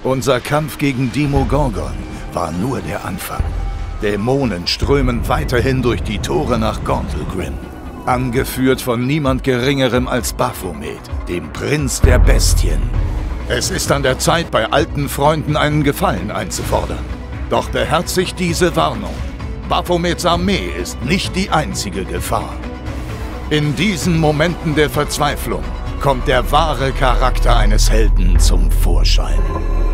Unser Kampf gegen Demogorgon war nur der Anfang. Dämonen strömen weiterhin durch die Tore nach Gauntlgrym. Angeführt von niemand Geringerem als Baphomet, dem Prinz der Bestien. Es ist an der Zeit, bei alten Freunden einen Gefallen einzufordern. Doch beherzigt diese Warnung. Baphomets Armee ist nicht die einzige Gefahr. In diesen Momenten der Verzweiflung kommt der wahre Charakter eines Helden zum Vorschein.